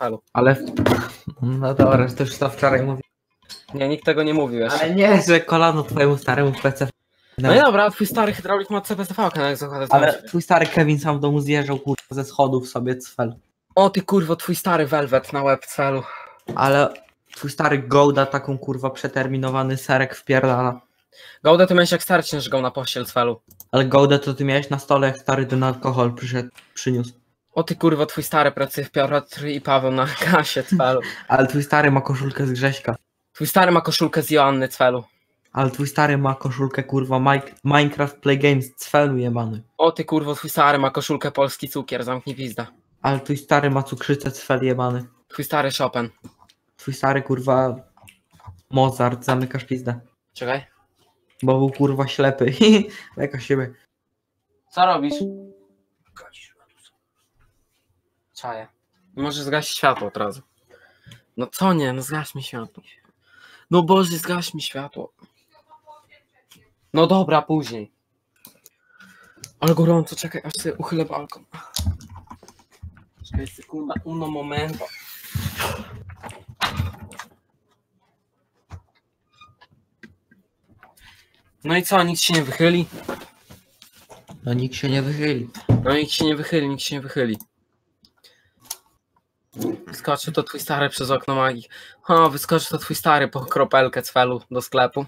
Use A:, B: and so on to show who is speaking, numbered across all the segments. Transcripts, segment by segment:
A: Cwelu.
B: Ale... No dobra, to już to wczoraj mówiłem.
A: Nie, nikt tego nie mówił jeszcze.
B: Ale nie, że kolano twojemu staremu w PC.
A: No i dobra, twój stary hydraulik ma CPTV-kę, jak zakłada.
B: Ale twój stary Kevin sam w domu zjeżdżał kurwa ze schodów sobie cfel.
A: O ty kurwo, twój stary Velvet na łeb Cwelu.
B: Ale twój stary Gouda taką kurwa przeterminowany serek wpierdala.
A: Gouda ty miałeś jak stary cię żygał na pościel Cwelu.
B: Ale Goudę to ty miałeś na stole, jak stary ten alkohol przyniósł.
A: O ty kurwo, twój stary pracuje w Piotr i Paweł na kasie Cwelu.
B: Ale twój stary ma koszulkę z Grześka.
A: Twój stary ma koszulkę z Joanny Cwelu.
B: Ale twój stary ma koszulkę kurwa Minecraft Play Games cfelu jebany.
A: O ty kurwo, twój stary ma koszulkę Polski Cukier, zamknij pizda.
B: Ale twój stary ma cukrzycę cfel jebany.
A: Twój stary Chopin.
B: Twój stary kurwa Mozart, zamykasz pizdę.
A: Czekaj.
B: Bo był kurwa ślepy. Leka siebie.
A: Co robisz? Czaję. Może zgasić światło od razu. No co nie, no zgaś mi światło. No Boże, zgaś mi światło. No dobra, później. Ale gorąco, czekaj, aż sobie uchylę balkon. Czekaj, sekunda, uno momento. No i co, nikt się nie wychyli?
B: No nikt się nie wychyli.
A: No nikt się nie wychyli, nikt się nie wychyli. Wyskoczy to twój stary przez okno magii. O, wyskoczy to twój stary po kropelkę Cwelu do sklepu.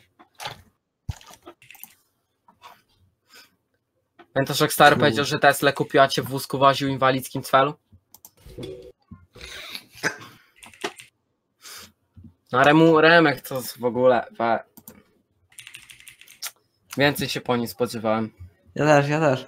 A: Pamiętasz jak stary powiedział, że Tesla kupiła cię w wózku woził inwalidzkim Cwelu? No Remek to w ogóle... Więcej się po nim spodziewałem.
B: Ja też.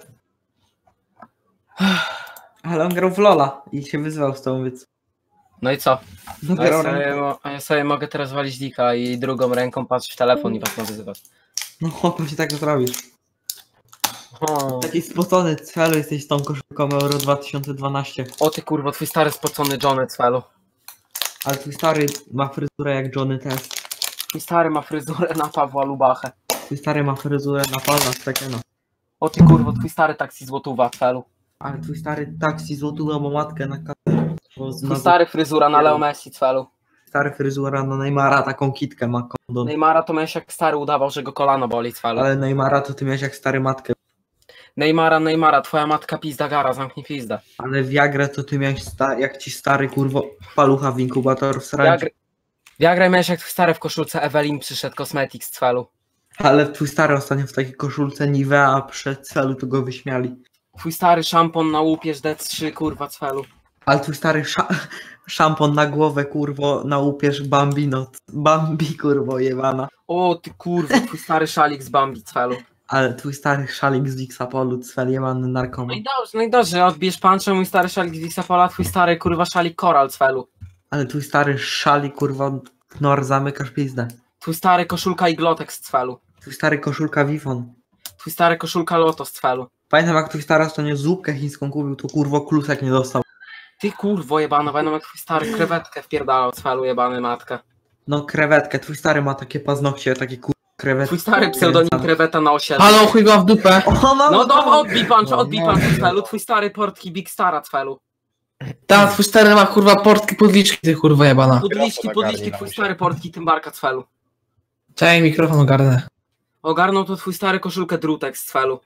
B: Ale on grał w Lola i się wyzwał z tą, więc...
A: No i co?
B: No
A: Ja sobie mogę teraz walić dika i drugą ręką patrzeć w telefon i was nawyzywać.
B: No pewnie tak to zrobisz.
A: O.
B: Taki spocony cfelu jesteś z tą koszulką Euro 2012.
A: O ty kurwa, twój stary spocony Johnny Cwelu.
B: Ale twój stary ma fryzurę jak Johnny Test.
A: Twój stary ma fryzurę na Pawła Lubachę.
B: Twój stary ma fryzurę na Pawła Stekena.
A: O ty kurwa, twój stary taksi złotówa Cwelu.
B: Ale twój stary taksi złotuła ma matkę na katę.
A: Twój stary fryzura na Leo Messi Cwelu.
B: Stary fryzura na Neymara taką kitkę ma kondon.
A: Neymara to miałeś jak stary udawał, że go kolano boli Cwelu.
B: Ale Neymara to ty miałeś jak stary matkę.
A: Neymara, twoja matka pizda gara, zamknij pizdę.
B: Ale Viagrę to ty miałeś jak ci stary kurwo palucha w inkubator wsradził.
A: Viagrę miałeś jak twój stary w koszulce Evelyn przyszedł Cosmetics Cwelu.
B: Ale twój stary ostatnio w takiej koszulce Nivea przed celu to go wyśmiali.
A: Twój stary szampon na łupież D3 kurwa Cwelu.
B: Ale twój stary szampon na głowę kurwo na łupież Bambino. Bambi kurwo jebana.
A: O ty kurwa, twój stary szalik z Bambi Cwelu.
B: Ale twój stary szalik z Wixapolu, cwel jebany narkoman.
A: No i dobrze, odbierz panczę, mój stary szalik z Wixapola, twój stary kurwa szalik Koral Cwelu.
B: Ale twój stary szalik kurwa Knor zamykasz pizdę.
A: Twój stary koszulka Iglotek z Cwelu.
B: Twój stary koszulka Wifon.
A: Twój stary koszulka Loto z Cwelu.
B: Pamiętam jak twój stary ostatnio zupkę chińską kupił, to kurwo klusek nie dostał.
A: Ty kurwo jebana, pamiętam jak twój stary krewetkę wpierdalał Cwelu jebany matkę.
B: No krewetkę, twój stary ma takie paznokcie, takie kurwa krewetki.
A: Twój stary pseudonim kreweta na osiedlu.
C: Halo, chuj go w dupę.
B: O,
A: No odbij pan Cwelu, twój stary portki Big Stara Cwelu.
C: Ta, twój stary ma kurwa portki podliczki, ty kurwa jebana.
A: Podliczki, twój stary portki Tymbarka Cwelu.
C: Czekaj, mikrofon ogarnę.
A: Ogarnął to twój stary koszulkę Drutek z Cwelu.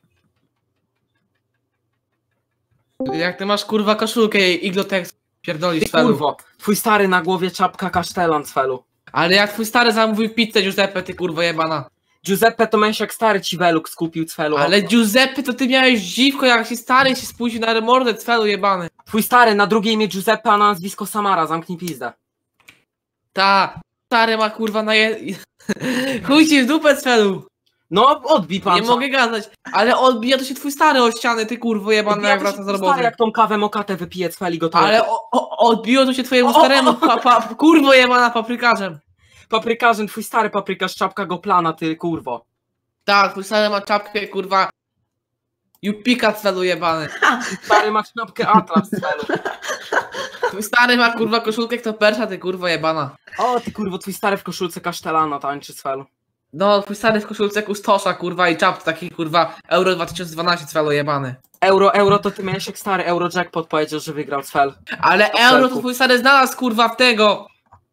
C: Jak ty masz kurwa koszulkę i iglotek pierdolisz
A: Ty
C: Cwelu.
A: kurwo, twój stary na głowie czapka kasztelan Cwelu.
C: Ale jak twój stary zamówił pizzę Giuseppe, ty kurwa jebana.
A: Giuseppe to miałeś jak stary ci Veluk skupił Cwelu.
C: Ale Giuseppe to ty miałeś dziwko, jak się stary się spóźnił na remordę Cwelu jebany.
A: Twój stary na drugie imię Giuseppe, a na nazwisko Samara, zamknij pizdę.
C: Ta, stary ma kurwa na chuj ci w dupę Cwelu.
A: No odbij pan.
C: Nie mogę gadać, ale odbija to się twój stary o ścianę, ty kurwo jebana, jak wraca z
A: Stary
C: roboty.
A: jak tą kawę mokatę wypije Cweli go to.
C: Ale odbiło to się twojemu staremu kurwo jebana paprykarzem.
A: Paprykarzem, twój stary paprykarz, czapka go plana, ty kurwo.
C: Tak, twój stary ma czapkę kurwa. Jupika Cwelu jebany.
A: Stary ma czapkę Atlas Cwelu.
C: Twój stary ma kurwa koszulkę kto persza, ty kurwo jebana.
A: O ty kurwo, twój stary w koszulce kasztelana tańczy Cwelu.
C: No, twój stary w koszulce kustosza kurwa i czapce taki kurwa Euro 2012 Cwelu jebany.
A: Euro to ty miałeś jak stary Eurojackpot powiedział, że wygrał Cfel.
C: Ale euro to twój stary znalazł kurwa w tego.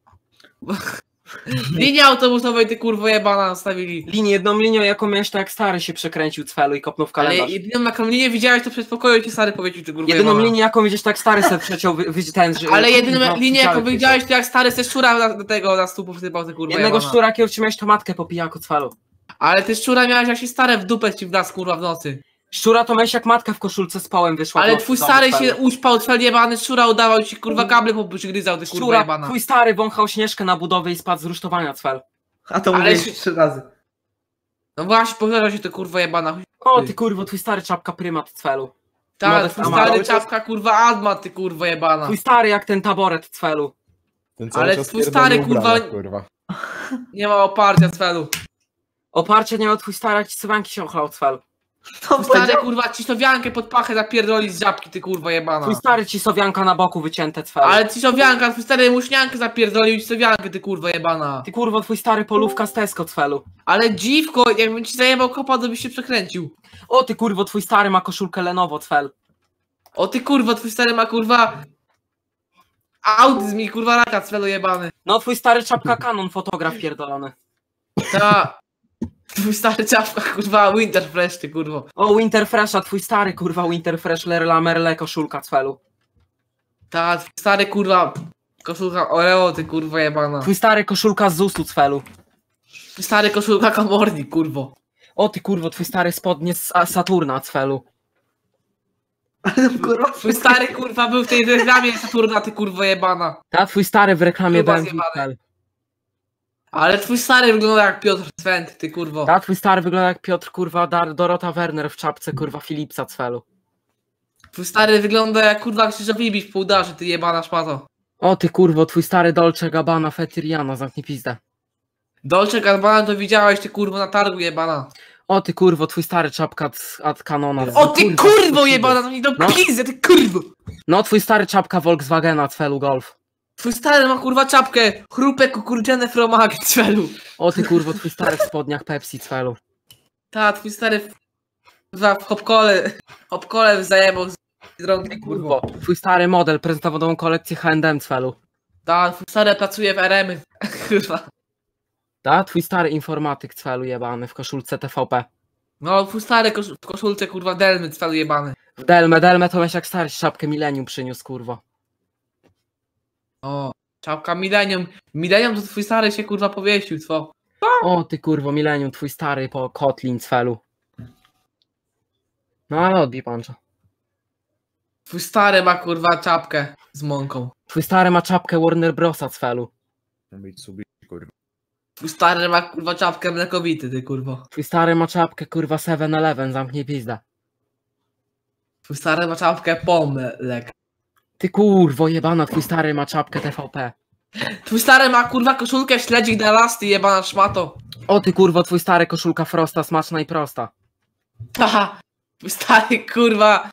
C: Linię autobusowej ty kurwo jebana nastawili.
A: Jedną linią jaką miałeś to jak stary się przekręcił Cfelu i kopnął w
C: Ale
A: kalendarz.
C: jedyną jaką linię widziałeś to przedpokoju ci stary powiedział czy kurwa
A: Jedyną
C: jebana.
A: linię jaką widzisz tak stary sobie przeciął, ten, że...
C: Ale jedyną
A: no,
C: linię jaką
A: widziałeś.
C: widziałeś to jak stary ze szczura do tego na stół posypał ty kurwa
A: Jednego
C: jebana.
A: szczura, jakiego ci miałeś to matkę po pijaku Cfelu.
C: Ale ty szczura miałeś jak się stare w dupę ci w nas kurwa w nocy.
A: Szczura to miałeś jak matka w koszulce z połem wyszła.
C: Ale
A: w
C: twój
A: domu
C: stary
A: Cfelu.
C: się uśpał cfel jebany, szczura udawał ci kurwa kable pogryzał ty kurwa
A: Szczura,
C: jebana.
A: twój stary wąchał Śnieżkę na budowie i spadł z rusztowania Cfel.
B: A to
C: Ale
B: mówiłeś
C: się-
B: 3 razy.
C: No właśnie powtarzał się to kurwa jebana.
A: O ty kurwo, twój stary czapka prymat Cfelu.
C: Tak,
A: Modest
C: twój
A: Amaro.
C: stary czapka kurwa Adma ty kurwa jebana.
A: Twój stary jak ten taboret Cfelu.
D: Ten cały
C: Ale
D: czas
C: twój
D: pierdolę
C: stary,
D: ubrania,
C: kurwa-
D: kurwa.
C: Nie ma oparcia cfelu.
A: Oparcia nie miał twój stary, jak ci sowanki się ochlał Cfel.
B: To
C: Twój stary
B: powiedział.
C: kurwa cisowiankę pod pachę zapierdoli z żabki ty kurwa jebana.
A: Twój stary ci sowianka na boku wycięte Cfel.
C: Ale cisowianka, twój stary muśniankę zapierdolił cisowiankę ty kurwa jebana.
A: Ty kurwo, twój stary polówka z Tesco Cfelu.
C: Ale dziwko, jakbym ci zajebał kopa, to byś się przekręcił.
A: O ty kurwo, twój stary ma koszulkę Lenovo Cfel.
C: O ty kurwa, twój stary ma kurwa autyzm i kurwa raka cfelu jebany.
A: No twój stary czapka Canon, fotograf pierdolony.
C: Ta. Twój stary czapka kurwa Winterfresh ty kurwo.
A: O Winterfresha, twój stary kurwa Winterfresh Lerla Merle koszulka Cfelu.
C: Ta, twój stary kurwa koszulka Oreo ty kurwa jebana.
A: Twój stary koszulka z ZUS-u Cfelu.
C: Twój stary koszulka Komorni kurwo.
A: O ty kurwo, twój stary spodnie z Saturna Cfelu.
B: Ale kurwa.
C: Twój stary kurwa był w tej reklamie Saturna ty kurwa jebana.
A: Ta twój stary w reklamie
C: Gruba
A: BMW
C: zjebany.
A: Cfel.
C: Ale twój stary wygląda jak Piotr Swent ty kurwo.
A: Ta twój stary wygląda jak Piotr kurwa Dorota Werner w czapce kurwa Philipsa Cfelu.
C: Twój stary wygląda jak kurwa Krzysztof Ibisz po udarze ty jebana szmato.
A: O ty kurwo, twój stary Dolce Gabbana Fetiriana, zamknij pizdę.
C: Dolce Gabbana to widziałeś ty kurwo na targu jebana.
A: O ty kurwo, twój stary czapka od Canona.
C: O ty kurwo
A: ty
C: jebana, to nie do
A: No.
C: pizzy ty kurwo.
A: No twój stary czapka Volkswagena Cfelu Golf.
C: Twój stary ma kurwa czapkę, chrupek kukurydziane fromage cfelu.
A: O ty kurwo, twój stary w spodniach Pepsi Cfelu.
C: Ta, twój stary w hopkole zajebał z drągi kurwo.
A: Kurwo, twój stary model prezentował nową kolekcję H&M Cfelu.
C: Ta, twój stary pracuje w RM-y. Kurwa.
A: Ta twój stary informatyk Cfelu jebany w koszulce TVP.
C: No, twój stary w koszulce kurwa delmy cfelu jebany.
A: W Delmę to miałeś jak stary czapkę Millennium przyniósł kurwo.
C: O, czapka Millennium. Millennium to twój stary się kurwa powiesił, co?
A: O ty kurwo, Millennium, twój stary po Kotlin Cfelu. No ale odbij pancza.
C: Twój stary ma kurwa czapkę z mąką.
A: Twój stary ma czapkę Warner Brosa Cfelu.
D: Być subi, kurwa.
C: Twój stary ma kurwa czapkę mlekowity, ty kurwo.
A: Twój stary ma czapkę kurwa 7-Eleven, zamknij pizdę.
C: Twój stary ma czapkę pomlek.
A: Ty kurwo jebana, twój stary ma czapkę TVP.
C: Twój stary ma kurwa koszulkę śledzik na lasty, jebana szmato.
A: O ty kurwo, twój stary koszulka Frosta, smaczna i prosta.
C: Haha. Twój stary kurwa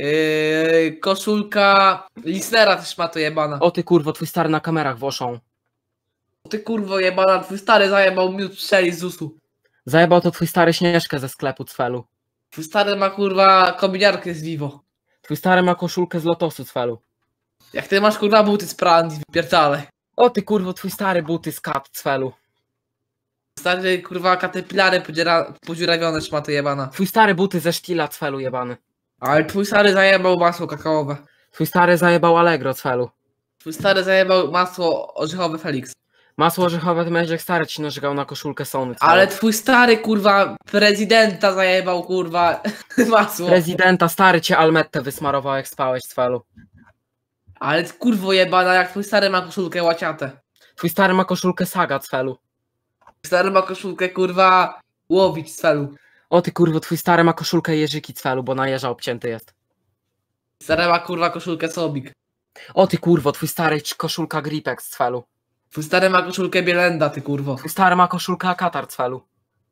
C: koszulka Listenera też szmato jebana.
A: O ty kurwo, twój stary na kamerach woszą.
C: Ty kurwo jebana, twój stary zajebał miód strzeli z ZUS-u.
A: Zajebał to twój stary Śnieżkę ze sklepu Cfelu.
C: Twój stary ma kurwa kominiarkę z Vivo.
A: Twój stary ma koszulkę z Lotosu Cfelu.
C: Jak ty masz kurwa buty z Prandi, wypierdalaj.
A: O ty kurwo, twój stary buty z Kat Cfelu.
C: Stary kurwa katepilary podziurawione szmato jebana.
A: Twój stary buty ze Sztila Cfelu jebany.
C: Ale twój stary zajebał masło kakaowe.
A: Twój stary zajebał Allegro Cfelu.
C: Twój stary zajebał masło orzechowe Felix.
A: Masło orzechowe to miałeś jak stary ci narzegał na koszulkę Sony Cfelu.
C: Ale twój stary kurwa prezydenta zajebał kurwa masło.
A: Prezydenta stary cię Almettę wysmarował jak spałeś Cfelu.
C: Ale ty, kurwo jebana, jak twój stary ma koszulkę łaciatę.
A: Twój stary ma koszulkę Saga Cfelu.
C: Twój stary ma koszulkę kurwa łowić z felu.
A: O ty kurwo, twój stary ma koszulkę Jerzyki Cfelu, bo na jeża obcięty jest.
C: Stary ma kurwa koszulkę Sobik.
A: O ty kurwo, twój stary koszulka Gripex Cfelu.
C: Twój stary ma koszulkę Bielenda, ty kurwo.
A: Twój stary ma koszulkę Katar Cfelu.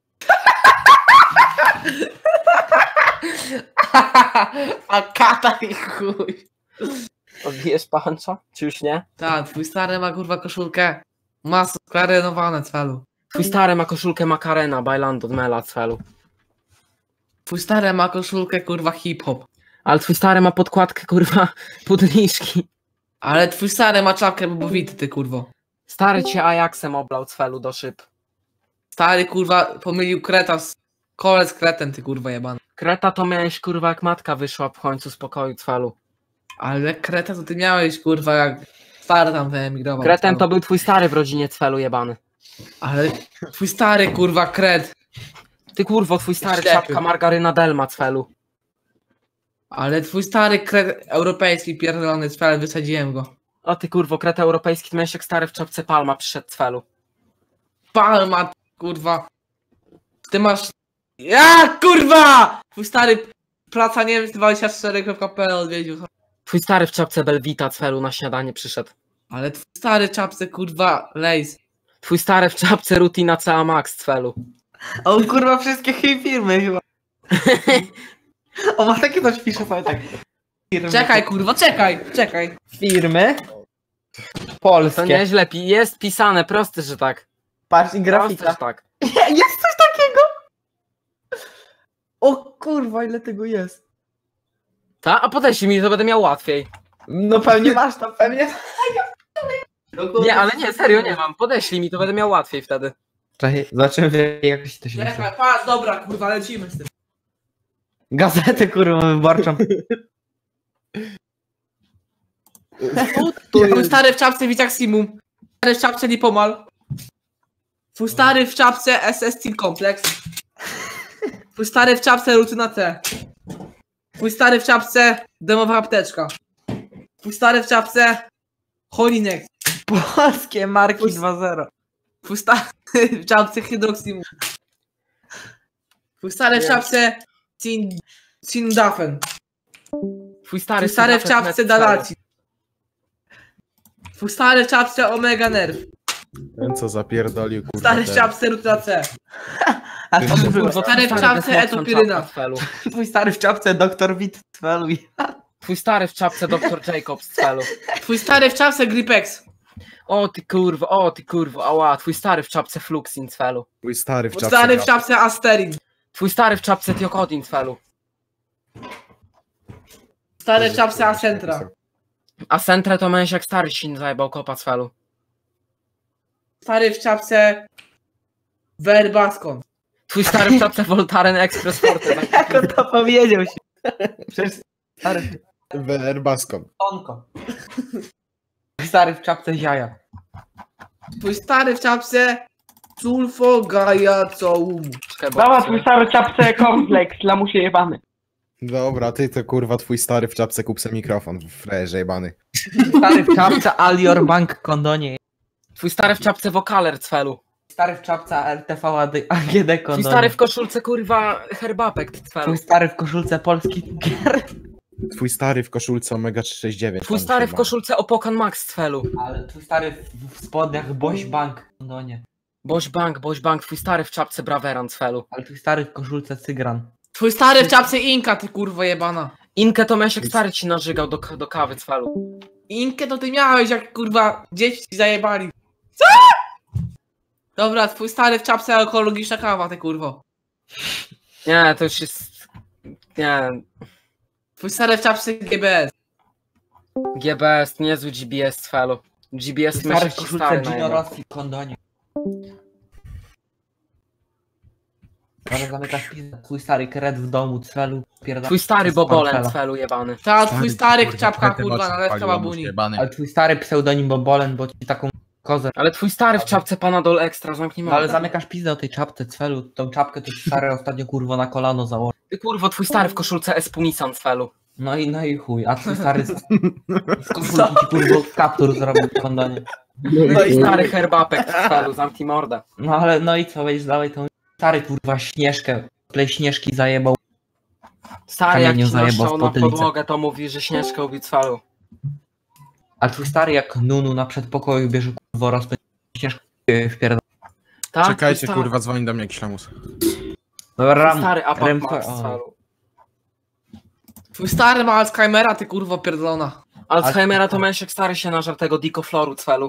C: A kata i chuj.
A: Odbijesz pancza? Czy już nie?
C: Tak, twój stary ma kurwa koszulkę masło skarenowane z felu.
A: Twój stary ma koszulkę Macarena, Bailando Mela Cfelu.
C: Twój stary ma koszulkę kurwa hip-hop.
A: Ale twój stary ma podkładkę, kurwa, pudliszki.
C: Ale twój stary ma czapkę bobowity, ty kurwo.
A: Stary cię Ajaxem oblał cfelu do szyb.
C: Stary kurwa pomylił kreta z... Kole z kretem, ty kurwa jebany.
A: Kreta to miałeś, kurwa, jak matka wyszła w końcu z pokoju cfelu.
C: Ale kreta to ty miałeś kurwa jak stary tam wyemigrował.
A: Kretem to był twój stary w rodzinie cfelu jebany.
C: Ale twój stary kurwa kret.
A: Ty kurwo, twój stary
C: Ślepy.
A: czapka margaryna Delma cfelu.
C: Ale twój stary kret europejski pierdolony cfel, wysadziłem go.
A: O ty kurwo, kreta europejski, to miałeś jak stary w czapce Palma przyszedł cfelu.
C: Palma kurwa. Ty masz... Ja kurwa! Twój stary praca Niemiec 24.pl odwiedził.
A: Twój stary w czapce Belvita cfelu na śniadanie przyszedł.
C: Ale twój stary czapce kurwa Lays.
A: Twój stary w czapce Rutina CA Max cfelu.
B: A on kurwa wszystkie firmy chyba. On ma takie coś pisze sobie tak. Firmy.
C: Czekaj kurwa, czekaj.
B: Firmy
A: To
B: polskie.
A: nieźle, jest pisane, proste, że tak.
B: Patrz i
A: Proste,
B: grafika.
A: że tak.
B: Jest coś takiego? O kurwa, ile tego jest.
A: Ta? A podeślij mi, to będę miał łatwiej.
B: No pewnie masz tam, pewnie.
A: Nie, ale nie, serio nie mam. Podeślij mi, to będę miał łatwiej wtedy.
B: Czekaj, zobaczymy jakoś to się nazywa.
C: Czekaj, patrz, dobra kurwa, lecimy z tym.
B: Gazetę kurwa wyborczą.
C: Twój stary w czapce Wiciak Simum. Stary w czapce Lipomal. Twój stary w czapce SS Steel Complex. Twój stary w czapce Rutyna C. Twój stary w czapce Demowa apteczka. Twój stary w czapce Holinex.
B: Polskie marki 2.0.
C: Twój stary w czapce Hydroximum. Twój stary w czapce Sindafen.
A: Twój stary,
C: Twój stary w czapce Dalaci. Twój stary w czapce Omega Nerv.
D: Ten co zapierdolił, kurwa.
C: Stary w
D: ten.
C: czapce Rutyna C.
B: A to by było.
C: Stary w czapce Etopiryna.
B: Twój stary w czapce Dr. Witwelu.
A: Twój stary w czapce Dr. Jacobs cfelu.
C: Twój stary w czapce Gripex.
A: O ty kurwo, ała. Twój stary w czapce Fluxin cfelu.
D: Twój stary w
C: Twój
D: czapce.
C: stary w czapce Asterin.
A: Twój stary w czapce Tiokodin cfelu.
C: Stary w czapce Acentra.
A: A Sentre to męś jak stary sin zajebał kopa cfelu.
C: Stary w czapce Verbascon.
A: Twój stary w czapce Voltaren Express Forte.
B: Jak on to powiedział się? Przecież stary
D: Verbascon.
B: tonko. Stary w czapce Ziaja.
C: Twój stary w czapce Sulfo Gaia Coum.
B: Dała twój stary w czapce kompleks, lamusie jebany.
D: Dobra, ty to kurwa twój stary w czapce kup se mikrofon, frajerze jebany.
B: Stary w czapce Alior Bank kondonie.
A: Twój stary w czapce Wokaler cfelu.
B: Stary w czapce RTV AGD
A: Twój
B: kondonie.
A: stary w koszulce kurwa Herbapek cfelu.
B: Twój stary w koszulce Polski Tiger.
D: Twój stary w koszulce Omega 369.
A: Twój
D: tam
A: stary w
D: chyba.
A: koszulce Opokan Max cfelu.
B: Ale twój stary w spodniach Boś Bank kondonie.
A: Boś Bank, twój stary w czapce Braveran cfelu.
B: Ale twój stary w koszulce Cygran.
C: Twój stary w czapce Inka, ty kurwo jebana.
A: Inkę to miałeś jak stary ci narzygał do kawy cfelu.
C: Inkę to ty miałeś jak kurwa dzieci ci zajebali. Co? Dobra, twój stary w czapce ekologiczna kawa, ty kurwo.
A: Nie, to już jest... Nie...
C: Twój stary w czapce GBS.
A: GBS, niezły GBS cfelu. GBS
B: Twój stary
A: myśli
B: w
A: ci
B: koszulce
A: stary
B: Gino
A: najebał.
B: Rossi kondonie. Ale zamykasz pizdę. Twój stary kret w domu, cfelu, pierdolę.
A: Twój stary Bobolen cfelu jebany.
C: Ta, twój stary
D: kurwa,
C: czapka
D: kretę
C: kurwa,
D: masz,
C: nalewka
D: paliła mu
C: babuni.
D: jebany.
B: Ale twój stary pseudonim Bobolen, bo ci taką kozę.
A: Ale twój stary w czapce Panadol Extra, zamknij
B: No ale
A: mordę.
B: zamykasz pizdę o tej czapce, cfelu. Tą czapkę to ci stary ostatnio kurwa na kolano założył.
A: Ty kurwo, twój stary w koszulce Espunisan cfelu.
B: No i chuj, a twój stary z koszulki ci kurwa kaptur zrobił w kondonie.
A: No i stary Herbapek cfelu, zamknij mordę.
B: No ale no i co, będziesz dalej tą stary kurwa Śnieżkę, play Śnieżki zajebał.
A: Stary jak
B: Kamieniem
A: ci
B: zajebał
A: naszczał
B: w
A: na
B: potylicę.
A: podłogę, to mówi, że Śnieżkę ubił cfelu.
B: A twój stary jak Nunu na przedpokoju bierze kurwa rozpędzi Śnieżkę w pierdol.
A: Tak?
D: Czekajcie,
A: Twój stary-
D: kurwa, dzwoni do mnie jakiś lamus.
B: Dobra,
A: Twój stary Apak
B: Rem-
A: Max
B: o.
A: cfelu.
C: Twój stary ma Alzheimera, ty kurwo pierdolona.
A: Alzheimera to mężek stary się nażar tego dikofloru cfelu.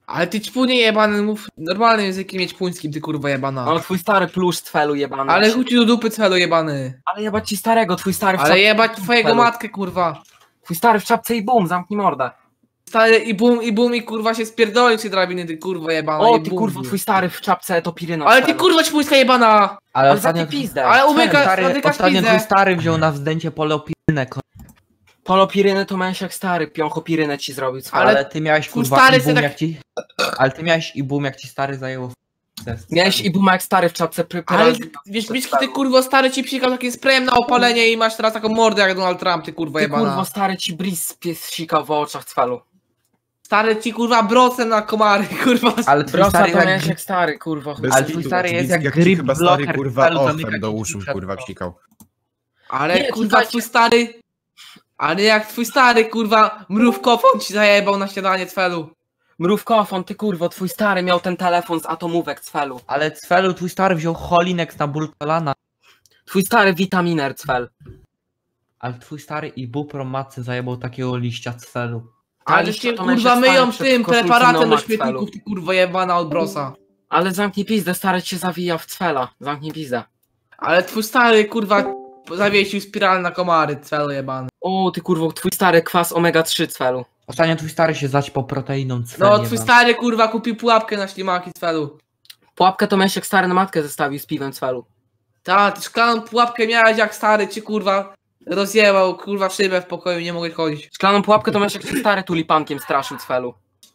C: Ale ty ćpunie jebany, mów normalnym językiem mieć puńskim, ty kurwa jebana.
A: No twój stary plusz cwelu jebany.
C: Ale chuj ci do dupy celu jebany.
A: Ale jebać ci starego, twój stary w
C: Ale
A: czapce.
C: jebać twojego
A: celu.
C: matkę kurwa.
A: Twój stary w czapce i bum, zamknij mordę.
C: Stary i bum i kurwa się spierdolił ci drabiny, ty kurwa jebana.
A: O
C: i
A: ty
C: bum.
A: kurwo, twój stary w czapce to piryna.
C: Ale ty kurwa ćpuńska jebana.
B: Ale
A: Ale
B: ostatnio,
A: za pizdę.
C: Ale umyka,
B: stary,
C: umykasz
B: ostatnio
C: pizdę.
B: twój stary wziął na wzdęcie polopirynę,
A: Polopirynę to miałeś jak stary, pionchopirynę ci zrobił.
C: Ale
B: ale ty miałeś
C: twój
B: kurwa
C: stary
B: i
C: se
B: bum
C: tak-
B: jak ci... Ale ty miałeś i bum jak ci stary zajęło.
A: Miałeś i buma jak stary w czapce.
C: Ale wiesz, Miczki, ty kurwo stary ci psikał takim sprayem na opalenie i masz teraz taką mordę jak Donald Trump, ty kurwa
A: Ty
C: jebana.
A: kurwo stary ci bris pies sikał w oczach cwelu.
C: Stary ci kurwa brocem na komary, kurwa.
B: Ale twój
A: Brosa
B: stary
A: to miałeś
B: jak...
A: jak stary, kurwa.
D: Bez
B: Ale
D: kitu,
B: twój stary jest
D: jak
B: jak
D: ci
B: grip
D: chyba stary,
B: blocker
D: kurwa,
B: w celu,
D: ochem
B: zamyka
D: do
B: ci
D: uszu,
B: przed
D: kurwa,
B: to.
D: wsikał.
C: Ale
A: Nie,
C: kurwa
A: słuchajcie.
C: twój stary... Ale jak twój stary kurwa mrówkofon ci zajebał na śniadanie cwelu.
A: Mrówkofon, ty kurwo, twój stary miał ten telefon z atomówek cwelu.
B: Ale Cfelu, twój stary wziął Holinex na ból kolana.
A: Twój stary witaminer cwel.
B: Ale twój stary i Bupro matce zajebał takiego liścia Cfelu.
C: Ale
A: liścia
C: cię
A: to miałeś
C: kurwa
A: jak stary
C: myją
A: przed
C: tym
A: koszulce
C: preparatem do
A: Nomad
C: śmietników,
A: cwelu.
C: ty kurwa jebana od brosa.
A: Ale zamknij pizdę, stary cię zawija w cwela. Zamknij pizdę.
C: Ale twój stary kurwa zawiesił spiralę na komary, cwelu jebany.
A: O, ty kurwo, twój stary kwas omega-3 cwelu.
B: Ostatnio twój stary się zaćpał proteiną Cfelu.
C: No twój stary kurwa kupił pułapkę na ślimaki cwelu.
A: Pułapkę to miałeś jak stary na matkę zestawił z piwem cwelu.
C: Ta, ty szklaną pułapkę miałeś jak stary ci kurwa rozjebał kurwa szybę w pokoju, nie mogłeś chodzić.
A: Szklaną pułapkę to miałeś jak się stary tulipankiem straszył cwelu.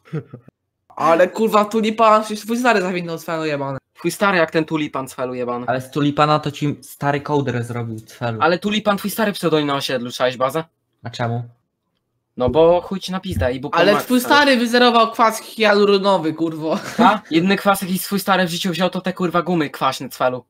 C: Ale kurwa tulipan, przecież twój stary zawinął cwelu jebany.
A: Twój stary jak ten tulipan cwelu jebany.
B: Ale z tulipana to ci stary kołdrę zrobił Cfelu.
A: Ale tulipan twój stary pseudonim na osiedlu, trzymałeś bazę?
B: A czemu?
A: No bo chuj ci na pizdę i bupon
C: Ale
A: Max,
C: twój stary wyzerował kwas hialuronowy, kurwo.
A: A? Jedyny kwas jaki swój stary w życiu wziął to te kurwa gumy kwaśne cwelu.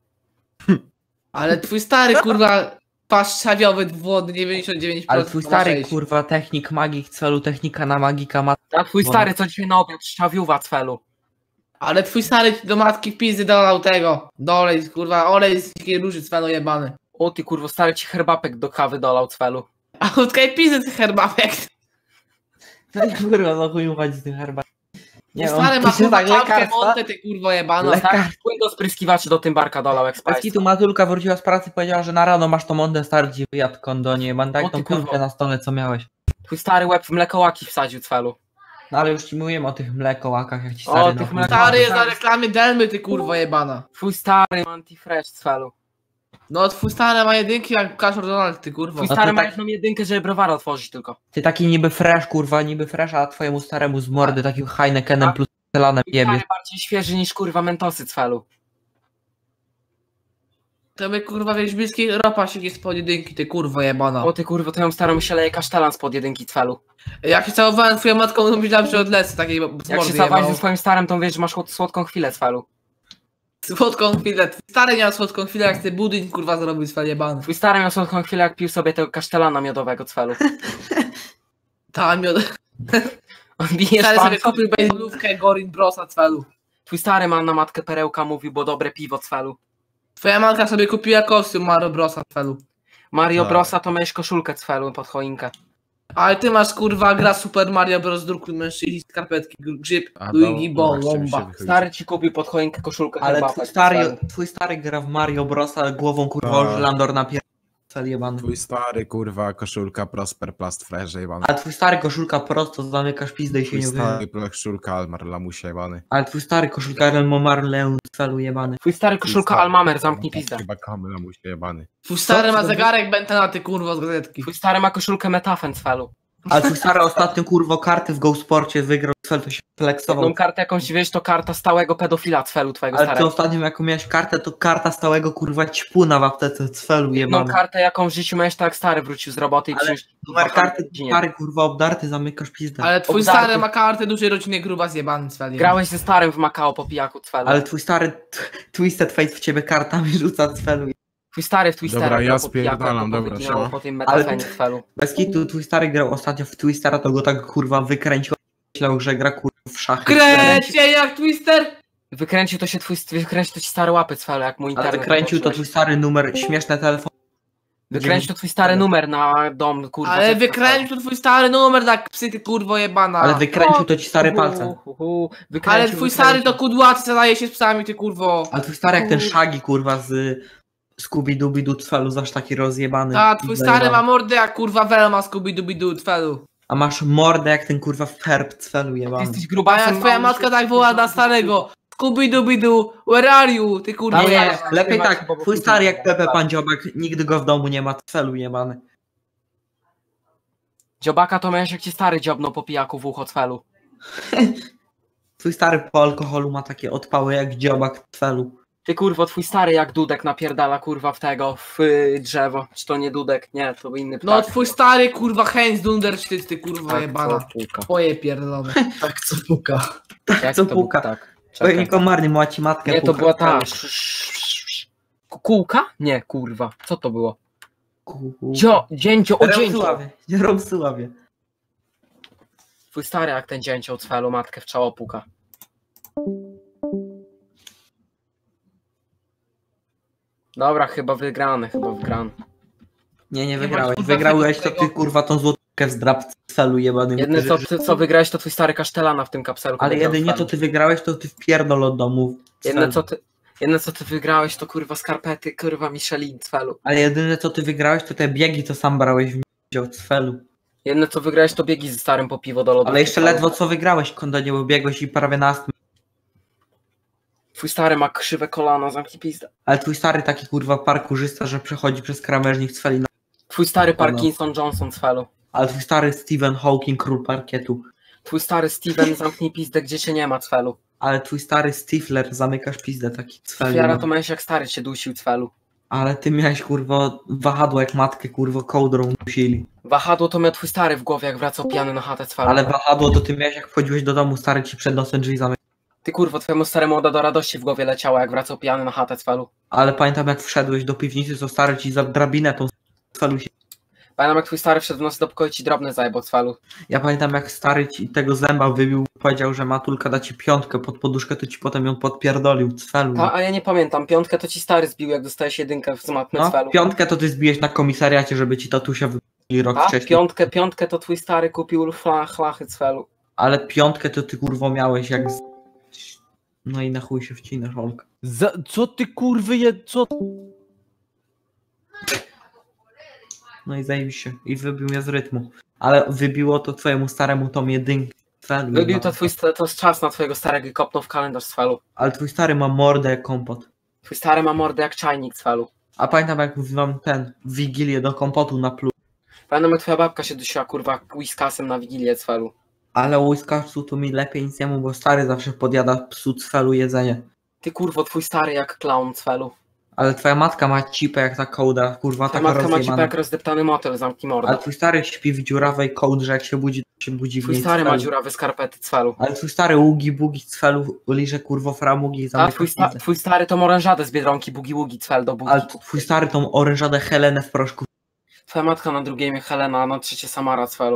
C: Ale twój stary kurwa kwas trzawiowy dwuwodny 99%.
B: Ale twój
C: na
B: stary
C: 6.
B: kurwa technik magik Cfelu, technika na magika ma...
A: A twój
B: Bo-
A: stary co dzisiaj na obiad szczawiuwa cwelu.
C: Ale twój stary do matki w pizdy dolał tego. Dolej kurwa, olej z dzikiej róży cwelu jebany.
A: O ty kurwo, stary ci herbapek do kawy dolał cwelu.
C: A utkaj pizdy tych herbapek.
B: No i kurwa, no chujować z tym herbat.
C: Nie, stary ma
B: pisze
C: kurwa
B: tak
C: czapkę
B: lekarstwa.
C: montę, ty kurwo jebana.
B: Le-
A: Stary płyn do spryskiwaczy do tymbarka dolał jak
B: Bez
A: spajs.
B: kitu matulka wróciła z pracy i powiedziała, że na rano masz tą mondę stary ci wyjadł kondonie. Mam
A: O
B: tak
A: ty
B: tą
A: kurwo.
B: piątkę na stole co miałeś.
A: Twój stary łeb w mlekołaki wsadził cwelu.
B: No ale już ci mówiłem o tych mlekołakach, jak ci
A: O,
B: stary
A: tych
B: na
C: Stary jest na reklamie Delmy, ty kurwo jebana.
A: Twój stary ma anti-fresh cwelu.
C: No twój stary ma jedynki jak Kaszor Donald, ty kurwo.
A: Twój
B: No
A: stary
B: to
A: ma
B: tak-
A: jedną jedynkę, żeby browara otworzyć tylko.
B: Ty taki niby fresh, kurwa, niby fresh, a twojemu staremu z mordy takim Heinekenem plus Celanem
A: Twój stary
B: jebiesz.
A: bardziej świeży niż kurwa mentosy cwelu.
C: To my kurwa wierzbiński ropa się jest pod jedynki, ty kurwo jebana.
A: O ty kurwo, to ją starą się leje kasztelan spod jedynki cwelu.
C: Jak się całowałem twoją matką, to myślałem, że odlecę takiej z
A: Jak
C: mordy
A: się całowałeś
C: jebał.
A: ze swoim starym, to wiesz, że masz słodką chwilę cwelu.
C: Słodką chwilę. Stary miał słodką chwilę, jak ten budyń kurwa zrobił swoje jebany.
A: Twój stary miał słodką chwilę, jak pił sobie tego kasztelana miodowego cwelu.
C: Tam miał...
A: On bije
C: Stary sobie
A: szpanką.
C: kupił baseballówkę Gorin Brosa cwelu.
A: Twój stary ma na matkę perełka, mówił, bo dobre piwo cwelu.
C: Twoja matka sobie kupiła kostium Mario Brosa cwelu.
A: Mario
D: Tak.
A: Brosa to miałeś koszulkę cwelu pod choinkę.
C: Ale ty masz kurwa gra Super Mario Bros. Druku mężczyźni, skarpetki, grzyb, Luigi Bon, Lomba.
A: Stary ci kupił pod choinkę koszulkę
B: Ale
A: herbapek cwelu.
B: twój stary gra w Mario Bros, ale głową kurwa
D: Tak.
B: Orlandor na cel jebany.
D: Twój stary, kurwa, koszulka Prosper Plast Fresh, jebany.
B: Ale twój stary koszulka prosto, zamykasz pizdę i się
D: Twój
B: nie wyjdzie.
D: stary koszulka Almar Lamusia, jebany.
B: Ale twój stary koszulka Elmo Marleu celu jebany.
A: Twój stary koszulka Almamer, zamknij pizdę.
D: Chyba kamy Lamusia, jebany.
C: Twój stary
B: Co?
C: ma
B: Co?
C: zegarek Bentena, ty kurwo z gazetki.
A: Twój stary ma koszulkę Metafen cwelu.
B: Ale twój stary ostatnio kurwo karty w Go Sporcie wygrał cel, to się flexował.
A: Jedną kartę jakąś wiesz, to karta stałego pedofila cwelu twojego
B: Ale ty
A: starego.
B: ostatnio jaką miałeś kartę, to karta stałego kurwa ćpuna w aptece celu
A: Jedną
B: jebany.
A: kartę jaką w życiu miałeś, tak jak stary wrócił z roboty i
B: Ale
A: przyniósł
B: Numer karty,
A: godzinie.
B: stary kurwa obdarty, zamykasz pizdę.
C: Ale twój
A: Obdarty.
C: stary ma kartę dużej rodziny gruba zjebany cwelu.
A: Grałeś ze starym w Makao po pijaku cwelu.
B: Ale twój stary Twisted Fate w ciebie kartami rzuca celu.
A: Twój stary w Twistera
D: Dobra, ja
A: grał po pijaku,
D: spierdalam,
A: jak
D: dobra,
A: powiedział
D: siema.
A: po tym
B: Ale
A: metafenie cwelu.
B: Bez kitu, twój stary grał ostatnio w Twistera, to go tak kurwa wykręcił, myślał, że gra kurwa w szachy.
C: Krecie jak Twister!
A: Wykręcił to ci stare łapy cwelu, jak mój
B: Ale
A: internet.
B: wykręcił to
A: włączyłeś.
B: twój stary numer, śmieszne telefon.
A: Wykręć to twój stary numer na dom, kurwa.
C: Ale
A: dziecka
C: wykręć tu twój stary numer, tak psy, ty kurwo jebana.
B: Ale wykręcił to ci stare
A: całego.
B: palce.
C: Ale twój stary to kudłaty zadaje się z psami, ty kurwo.
B: Ale twój stary jak ten Shaggy, kurwa, z Scooby-Dooby-Doo Cfelu, zaś taki rozjebany.
C: A twój stary ma mordę jak kurwa Velma z Scooby-Dooby-Doo Twelu.
B: A masz mordę jak ten kurwa Ferb Cfelu
A: Ty
B: jebany.
A: jesteś
C: A
A: grubasem.
C: ja twoja
A: mały,
C: matka
A: się-
C: tak woła na starego. Scooby-Dooby-Doo, where are you, ty kurwo.
A: Dawaj,
B: Nie,
A: dawaj.
B: nie, lepiej
A: Macie,
B: tak,
A: bo
B: twój
A: później
B: stary jak
A: tak.
B: Pepe Pan Dziobak, nigdy go w domu nie ma, Cfelu jebany.
A: Dziobaka to miałeś jak ci stary dziobnął po pijaku w ucho cfelu.
B: Twój stary po alkoholu ma takie odpały jak Dziobak Cfelu.
A: Ty kurwo, twój stary jak Dudek napierdala kurwa w tego, w drzewo. Czy to nie Dudek? Nie, to był inny ptak.
C: No twój stary kurwa Heinz Dundersztyc, ty kurwa
A: tak,
C: jebana.
A: co puka.
C: Twoje pierdolone.
D: Tak co puka.
A: Jak
B: co
A: to był
B: puka?
A: ptak?
B: Powiem
A: Czekaj.
B: komarnie, ma ci matkę.
A: Nie, to
B: puka.
A: była ta. Kukułka? Nie, kurwa. Co to było? Dzięcio, o dzięcio.
B: Robsławie, Robsławie.
A: Twój stary jak ten dzięcioł cfelu matkę w czoło puka. Dobra, chyba wygrany.
B: Nie
C: masz,
B: wygrałeś.
C: kurwa,
B: Wygrałeś to
C: tego-
B: ty kurwa tą złotówkę w zdrabce Cfelu jebany.
A: Jedyne co wygrałeś to twój stary kasztelana w tym kapselku.
B: Ale jedynie to ty wygrałeś, to ty wpierdol od domu.
A: Jedyne co ty wygrałeś to kurwa skarpety, kurwa Michelin cfelu.
B: Ale jedyne co ty wygrałeś, to te biegi, co sam brałeś w udział Cfelu.
A: Jedyne co wygrałeś to biegi ze starym po piwo do lodu.
B: Ale jeszcze ledwo co wygrałeś, kondonie, bo biegłeś i prawie na astmę.
A: Twój stary ma krzywe kolana, zamknij pizdę.
B: Ale twój stary taki kurwa parkurzysta, że przechodzi przez krawężnik Cfeli.
A: Twój stary Parkinson Johnson cfelu.
B: Ale twój stary Stephen Hawking, król parkietu.
A: Twój stary Steven, zamknij pizdę, gdzie cię nie ma cfelu.
B: Ale twój stary Stifler, zamykasz pizdę, taki Cfelu.
A: Fiara to miałeś jak stary cię dusił cfelu.
B: Ale ty miałeś kurwa wahadło jak matkę kurwa kołdrą dusili.
A: Wahadło to miał twój stary w głowie jak wracał pijany na chatę cfelu.
B: Ale wahadło to ty miałeś jak wchodziłeś do domu, stary ci przed nosem drzwi zamykał.
A: Ty kurwo, twojemu staremu Oda do radości w głowie leciała jak wracał pijany na chatę cfelu.
B: Ale pamiętam jak wszedłeś do piwnicy, to stary ci za drabinę tą Cfelu się...
A: Pamiętam jak twój stary wszedł w nocy do pokoju i ci drobne zajebał cfelu.
B: Ja pamiętam jak stary ci tego zęba wybił, powiedział, że Matulka da ci piątkę pod poduszkę, to ci potem ją podpierdolił, Cfelu.
A: A ja nie pamiętam, piątkę to ci stary zbił jak dostałeś jedynkę z matmy
B: No,
A: cfelu.
B: piątkę to ty zbiłeś na komisariacie, żeby ci tatusia wybili rok
A: A
B: wcześniej.
A: piątkę to twój stary kupił chlachy cfelu.
B: Ale piątkę to ty kurwo miałeś jak z... No i na chuj się wcinasz, Olka.
E: Co ty kurwy co?
B: No i zajebiście. I wybił mnie z rytmu. Ale wybiło to twojemu staremu tą jedynkę. Cfelu,
A: Wybił
B: no.
A: to z czas na twojego starego i kopnął w kalendarz cfelu.
B: Ale twój stary ma mordę jak kompot.
A: Twój stary ma mordę jak czajnik cfelu.
B: A pamiętam jak wam ten w Wigilię do kompotu na plus.
A: Pamiętam jak twoja babka się dusiła kurwa whiskasem na wigilię cfelu.
B: Ale łyskawcu to mi lepiej nic nie mów, bo stary zawsze podjada psu Cfelu jedzenie.
A: Ty kurwo, twój stary jak clown cfelu.
B: Ale twoja matka ma cipę jak ta kołdra, kurwa,
A: Twoja
B: taka
A: matka ma cipę
B: rozjebana.
A: jak rozdeptany motel, zamknij mordę.
B: Ale twój stary śpi w dziurawej kołdrze, jak się budzi, to się budzi w
A: Twój
B: niej
A: stary ma
B: Cfelu.
A: dziurawe skarpety cfelu.
B: Ale twój stary ługi bugi Cfelu liże kurwo framugi i
A: A
B: zamyka pizzę.
A: twój stary to orężadę z Biedronki bugi ługi cfel do bugi.
B: Ale twój stary tą orężadę Helenę w proszku.
A: Twoja matka na drugie imię Helena, a na trzecie Samara cfelu.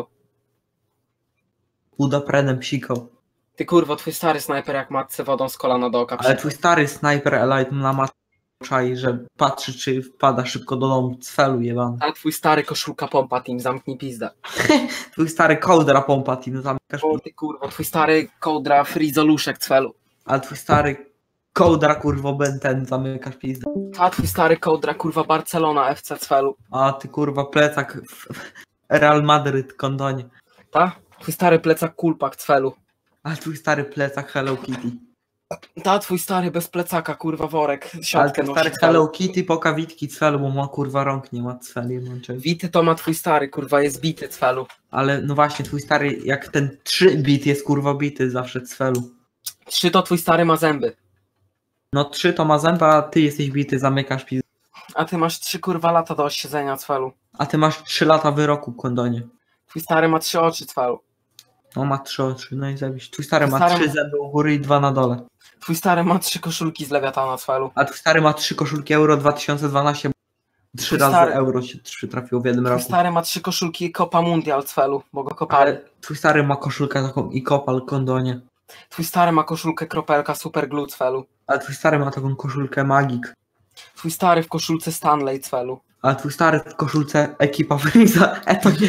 B: Udaprenem psikał.
A: Ty kurwo, twój stary snajper jak matce wodą z kolana do oka
B: Ale
A: przy...
B: twój stary snajper Elite na matce czai, że patrzy czy wpada szybko do domu Cfelu jebany.
A: A twój stary koszulka pompa team, zamknij pizdę.
B: Twój stary kołdra pompa team, zamykasz
A: O ty kurwo, twój stary kołdra frizoluszek cfelu.
B: Ale twój stary kołdra kurwo Benten, zamykasz pizdę.
A: A twój stary kołdra kurwa Barcelona FC cfelu.
B: A ty kurwa plecak Real Madryt kondonie.
A: Ta? Twój stary plecak kulpak cfelu.
B: A twój stary plecak Hello Kitty.
A: Ta? Twój stary bez plecaka kurwa worek,
B: Ale
A: siatkę
B: twój stary
A: nosi
B: Hello Kitty pokawitki Cfelu, bo ma kurwa rąk, nie ma Cfel jednocześnie.
A: Wity to ma twój stary, kurwa jest bity cfelu.
B: Ale no właśnie, twój stary jak ten 3 bit jest kurwa bity zawsze Cfelu.
A: 3 to twój stary ma zęby.
B: No 3 to ma zęba, a ty jesteś bity, zamykasz pizdę.
A: A ty masz 3 kurwa lata do osiedzenia cfelu.
B: A ty masz 3 lata wyroku kondonie.
A: Twój stary ma 3 oczy cfelu.
B: No ma 3 oczy, no i zabić. Twój stary
A: Twój
B: ma
A: stary
B: 3 zęby u góry i 2 na dole.
A: Twój stary ma 3 koszulki z lewiatana cfelu.
B: A twój stary ma 3 koszulki Euro 2012, bo 3
A: Twój
B: razy
A: stary-
B: Euro się przytrafiło w jednym
A: Twój
B: roku.
A: stary ma 3 koszulki Copa Mundial cfelu, bo go kopali.
B: Ale twój stary ma koszulkę taką i kopal kondonie.
A: Twój stary ma koszulkę kropelka super glue cfelu.
B: Ale twój stary ma taką koszulkę Magik.
A: Twój stary w koszulce Stanley cfelu.
B: A twój stary w koszulce ekipa Freeza,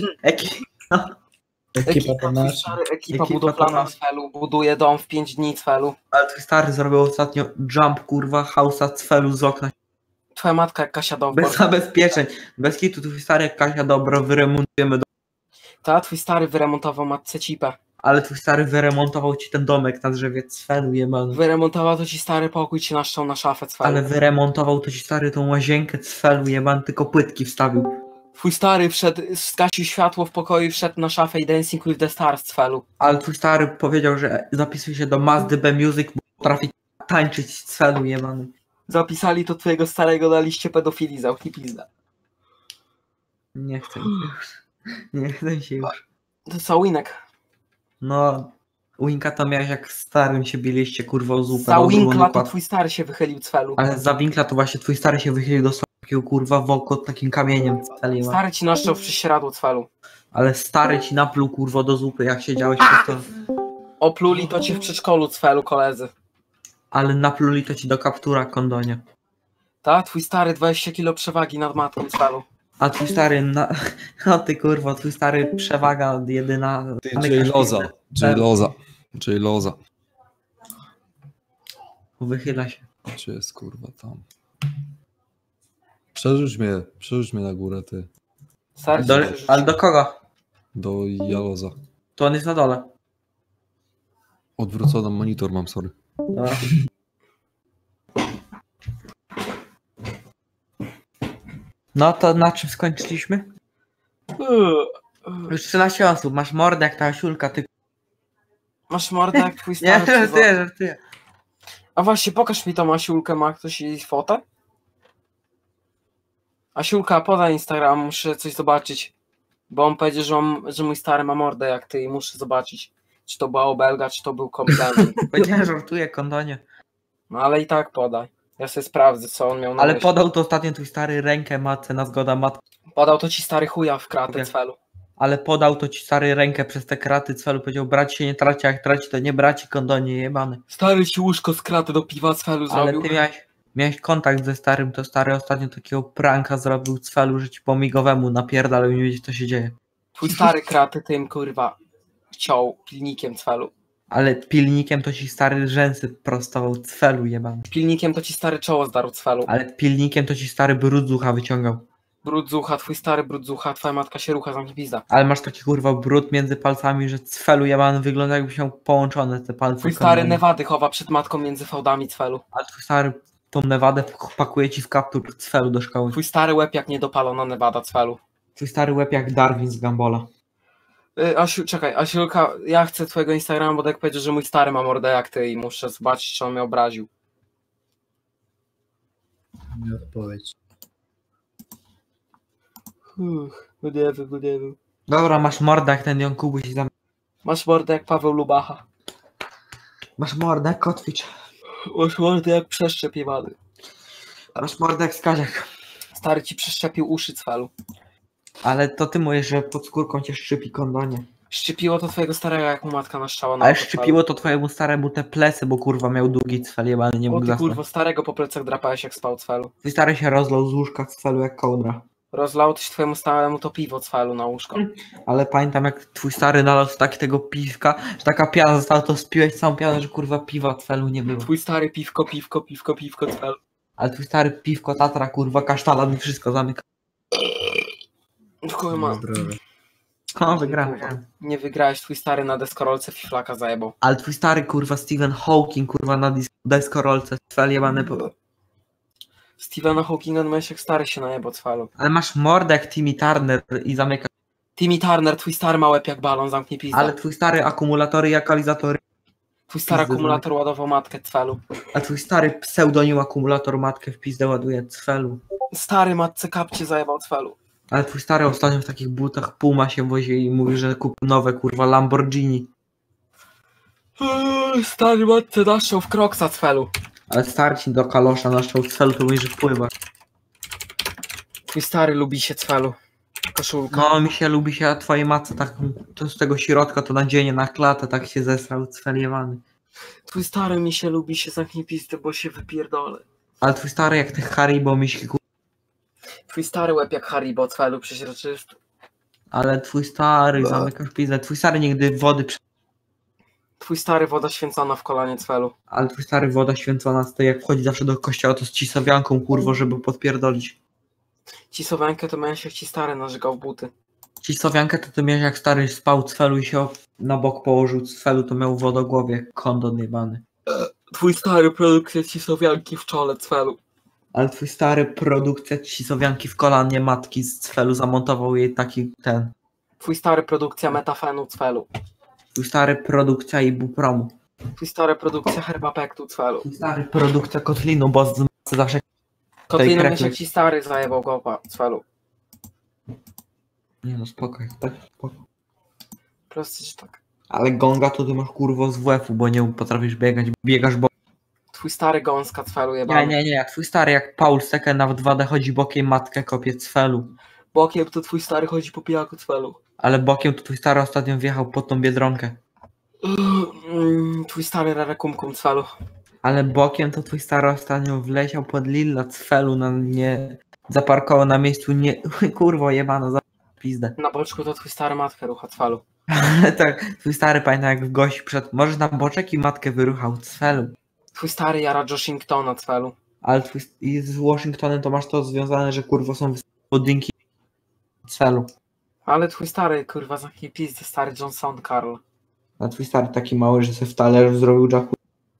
D: Ekipa to nasza.
A: stary, ekipa
B: Ekipa
A: budowlana
B: to
A: z Felu, buduje dom w 5 dni z Felu.
B: Ale twój stary zrobił ostatnio jump, kurwa, house'a z felu z okna.
A: Twoja matka jak Kasia Dowbor.
B: Bez zabezpieczeń. Bez kitu, twój stary jak Kasia dobro, wyremontujemy dom.
A: Ta, twój stary wyremontował matce cipę.
B: Ale twój stary wyremontował ci ten domek na drzewie z felu, jebany.
A: Wyremontował to ci stary pokój, ci naszczał na szafę z Felu.
B: Ale wyremontował to ci stary tą łazienkę z felu, jebany, tylko płytki wstawił.
A: Twój stary wszedł, zgasił światło w pokoju i wszedł na szafę i Dancing with the Stars z Felu.
B: Ale twój stary powiedział, że zapisuje się do Mazdy B Music, bo potrafi tańczyć z felu, jebany.
A: Zapisali to twojego starego na liście pedofilii, zamknij pizdę.
B: Nie chcę mi się już. Nie chcę mi się już.
A: To co, Winek?
B: No, Winka to miałeś jak starym się biliście, kurwa, o zupę.
A: Za
B: no,
A: Winkla to
B: kład-
A: twój stary się wychylił z Felu.
B: Ale za Winkla to właśnie twój stary się wychylił do takiego kurwa w oko takim kamieniem celiła.
A: Stary ci naszczał w prześcieradło z Felu.
B: Ale stary ci napluł kurwo do zupy, jak siedziałeś przez to.
A: Opluli to cię w przedszkolu z Felu, koledzy.
B: Ale napluli to ci do kaptura, kondonie.
A: Ta, twój stary 20 kilo przewagi nad matką z Felu.
B: A twój stary, no ty kurwo, twój stary przewaga jedyna.
F: Ty, J-Loza.
B: Wychyla się.
F: Gdzie jest kurwa tam? Przerzuć mnie na górę, ty.
A: Stary
B: Do,
A: cię przerzucił.
B: ale do kogo?
F: Do Jaloza.
B: To on jest na dole.
F: Odwrócony monitor mam, sorry.
B: Dobra. No to na czym skończyliśmy? Już 13 osób, masz mordę jak ta Asiulka, ty.
A: Masz mordę jak twój
B: Nie,
A: stary.
B: żartuję.
A: A właśnie, pokaż mi tą Asiulkę, ma ktoś jej fotę? Asiulka, podaj Instagram, muszę coś zobaczyć. Bo on powiedział, że mój stary ma mordę jak ty i muszę zobaczyć. Czy to była obelga, czy to był komplement.
B: Powiedziałem, żartuję, kondonie.
A: No ale i tak podaj. Ja sobie sprawdzę, co on miał na
B: Ale
A: myśli.
B: podał to ostatnio twój stary rękę matce na zgoda matki.
A: Podał to ci stary chuja w kratę
B: Chuja.
A: z Felu.
B: Ale podał to ci stary rękę przez te kraty celu. Powiedział, brać się nie traci, jak traci to nie braci, kondonie jebany.
A: Stary ci łóżko z kraty do piwa z Felu
B: Ale
A: zrobił.
B: ty miałeś kontakt ze starym, to stary ostatnio takiego pranka zrobił z felu, że ci po migowemu napierdalał i nie wiedzieć co się dzieje.
A: Twój stary kraty tym kurwa ciął pilnikiem z Felu.
B: Ale pilnikiem to ci stary rzęsy prostował z felu jebany.
A: Pilnikiem to ci stary czoło zdarł z Felu.
B: Ale pilnikiem to ci stary brud z ucha wyciągał.
A: Brud z ucha, twój stary brud z ucha, twoja matka się rucha, zamknij pizda.
B: Ale masz taki kurwa brud między palcami, że z felu jebany wygląda jakby miał połączone te palce.
A: Twój stary Nevady chowa przed matką między fałdami z Felu.
B: A twój stary tą Nevadę pakuje ci w kaptur z felu do szkoły.
A: Twój stary łeb jak niedopalona Nevada z Felu.
B: Twój stary łeb jak Darwin z Gambola.
A: Czekaj, Asiulka, ja chcę twojego Instagrama, bo tak powiedział, że mój stary ma mordę jak ty i muszę zobaczyć, czy on mnie obraził.
G: Nie odpowiedź.
A: No nie wiem.
B: Dobra, masz mordę jak ten Jon Kubuś i zam...
A: Masz mordę jak Paweł Lubacha.
B: Masz mordę jak Kotwicz.
A: Masz mordę jak przeszczep jebany.
B: Masz mordę jak Skaziak.
A: Stary ci przeszczepił uszy z Felu.
B: Ale to ty mówisz, że pod skórką cię szczypi kondonie.
A: Szczypiło to twojego starego, jak mu matka naszczała na
B: Ale
A: oko z Felu.
B: szczypiło to twojemu staremu te plecy, bo kurwa miał długi cfel jebany, nie
A: O
B: mógł
A: ty
B: zasnąć.
A: kurwo, starego po plecach drapałeś jak spał z Felu.
B: Twój stary się rozlał z łóżka cfelu jak kołdra.
A: Rozlał też twojemu staremu to piwo z Felu na łóżko.
B: Ale pamiętam jak twój stary nalał tak tego piwka, że taka piana została, to spiłeś całą pianę, że kurwa piwa cfelu nie było.
A: Twój stary piwko z Felu.
B: Ale twój stary piwko, tatra, kurwa, kasztalan i wszystko zamyka.
A: Kurwa,
G: Zdrowie.
B: O, wygrałem.
A: nie wygrałeś, twój stary na deskorolce fiflaka zajebał.
B: Ale twój stary, kurwa, Stephen Hawking, kurwa, na deskorolce, cfel jebany.
A: Stephena Hawkinga no jak stary się najebał z Felu.
B: Ale masz mordę jak Timmy Turner i zamyka.
A: Timmy Turner, twój stary ma łeb jak balon, zamknij pizdę.
B: Ale twój stary akumulatory i akalizatory.
A: Twój stary
B: pizdę
A: akumulator ładował matkę Cfelu.
B: A twój stary pseudonim akumulator matkę w pizdę ładuje cfelu.
A: Stary matce kapcie zajebał Cfelu.
B: Ale twój stary ostatnio w takich butach Puma się wozi i mówi, że kupił nowe, kurwa, Lamborghini.
A: Stary matce naszczał w kroksa Cfelu.
B: Ale stary ci do kalosza naszczał cfelu, to mówi, że wpływa.
A: Twój stary lubi się Cfelu. Koszulka.
B: No, mi się lubi się, a twojej matce tak, to z tego środka to nadzienie na klatę, tak się zesrał cfeliewany.
A: Twój stary mi się lubi się, zamknij pizdę, bo się wypierdolę.
B: Ale twój stary jak te Haribo miśki, kurwa.
A: Twój stary łeb jak Haribo, cwelu przeźroczysty.
B: Ale twój stary, zamykasz pizdę. Twój stary nigdy wody
A: Twój stary woda święcona w kolanie, cwelu.
B: Ale twój stary woda święcona, to jak wchodzi zawsze do kościoła, to z cisowianką, kurwo, żeby podpierdolić.
A: Cisowiankę to miałeś jak ci stary narzekał w buty.
B: Cisowiankę to ty miałeś jak stary spał cfelu i się na bok położył cfelu, to miał wodę o głowie, kondon jebany.
A: Twój stary produkcja cisowianki w czole, cwelu.
B: Ale twój stary produkcja cisowianki w kolanie matki z cfelu zamontował jej taki ten.
A: Twój stary produkcja metafenu, cwelu.
B: Twój stary produkcja ibupromu.
A: Twój stary produkcja herbapektu, cwelu.
B: Twój stary produkcja kotlinu, bo z zawsze
A: Kotlina
B: krew
A: miałeś jak ci stary zajebał gopa, cwelu.
B: Nie no, spokoj, tak, spokoj.
A: Proste, że tak.
B: Ale gonga to ty masz kurwo z WF-u, bo nie potrafisz biegać, biegasz bo...
A: Twój stary gąska, cwelu jebany.
B: Nie, jak twój stary jak Paul Steken na 2D chodzi bokiem, matkę kopie cfelu.
A: Bokiem to twój stary chodzi po pijaku, cwelu.
B: Ale bokiem to twój stary ostatnio wjechał pod tą Biedronkę.
A: Twój stary rerekumkum, cwelu.
B: Ale bokiem to twój stary ostatnio wleciał pod Lilla cfelu na nie... Zaparkował na miejscu nie... Kurwo jebano, za pizdę.
A: Na boczku to twój stary matkę rucha, cwelu.
B: Ale tak, twój stary pamięta jak gość przed... Możesz na boczek i matkę wyruchał cfelu.
A: Twój stary jara Washingtona, cwelu.
B: Ale twój... I z Washingtonem to masz to związane, że kurwo są budynki cfelu.
A: Ale twój stary, kurwa, zamknij pizdę, stary Johnson Carl.
B: A twój stary taki mały, że sobie w talerzu zrobił jacuzzi.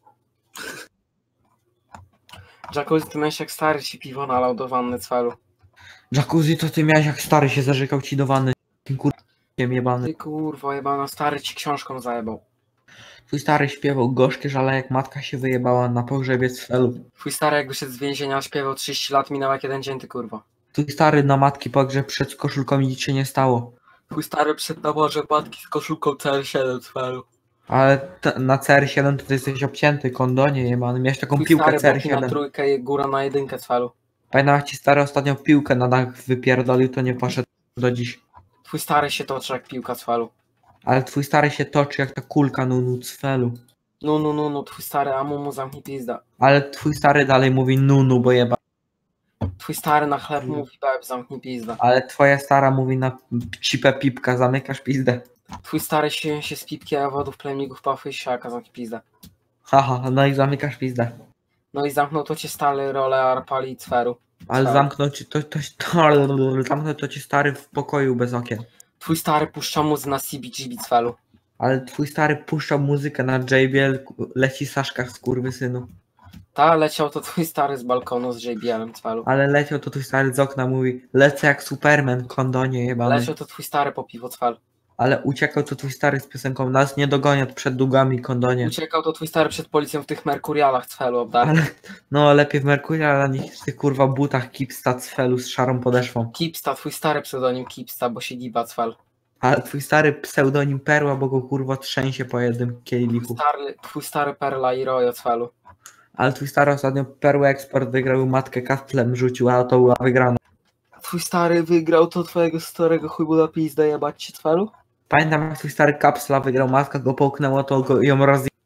A: Jacuzzi, ty miałeś jak stary ci piwo nalał do wanny, cwelu.
B: Jacuzzi to ty miałeś jak stary się zarzekał ci do wanny. Tym kurkiem jebany.
A: Ty kurwa jebana, stary ci książką zajebał.
B: Twój stary śpiewał gorzkie żale jak matka się wyjebała na pogrzebie cfelu.
A: Twój stary jak wyszedł z więzienia, śpiewał 30 lat, minął jak jeden dzień, ty kurwa.
B: Twój stary na matki pogrzeb przed koszulką nic się nie stało.
A: Twój stary przed naborze matki z koszulką CR7, cwelu.
B: Ale na CR7 to ty jesteś obcięty, kondonie jebany. Miałeś taką
A: Twój
B: piłkę
A: stary boki na
B: CR7.
A: trójkę i góra na jedynkę, cwelu.
B: Pamiętam jak ci stary ostatnio piłkę na dach wypierdolił, to nie poszedł do dziś.
A: Twój stary się toczy jak piłka, cwelu.
B: Ale twój stary się toczy jak ta kulka nunu cfelu.
A: No, twój stary amumu zamknij pizda.
B: Ale twój stary dalej mówi nunu, bo jeba.
A: Twój stary na chleb mówi beb, zamknij pizda.
B: Ale twoja stara mówi na cipę pipka, zamykasz pizdę.
A: Twój stary śmieje się z pipki, a wodów plemników pafy i siaka, zamknij pizdę.
B: Haha, no i zamykasz pizdę.
A: No i zamknął to cię stary rolę arpali i cweru.
B: Ale
A: Tak.
B: zamknął ci zamknął to ci stary w pokoju bez okien.
A: Twój stary puszcza muzy na CBGB, cwelu.
B: Ale twój stary puszczał muzykę na JBL, leci Saszka skurwysynu.
A: Ta leciał to twój stary z balkonu z JBL-em, cwelu.
B: Ale leciał to twój stary z okna, mówi lecę jak Superman, kondonie jebany.
A: Leciał to twój stary po piwo, cwelu.
B: Ale uciekał to twój stary z piosenką nas nie dogonią przed długami, kondonie.
A: Uciekał to twój stary przed policją w tych Merkurialach, cwelu, obdarty.
B: Ale no lepiej w Merkuria niż w tych kurwa butach Kipsta cfelu z szarą podeszwą.
A: Kipsta, twój stary pseudonim Kipsta, bo się giba, cwel.
B: Ale twój stary pseudonim Perła, bo go kurwa trzęsie po jednym kielichu.
A: Twój stary Perla i Rojo, cwelu.
B: Ale twój stary ostatnio Perły Eksport wygrał, matkę kastlem rzucił, a to była wygrana.
A: Twój stary wygrał to twojego starego chuj na pizdę, jebać cię, cwelu?
B: Pamiętam jak twój stary Kapsla wygrał, matka go połknęła, to go ją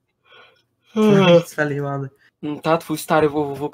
B: rozjebany.
A: Ta twój stary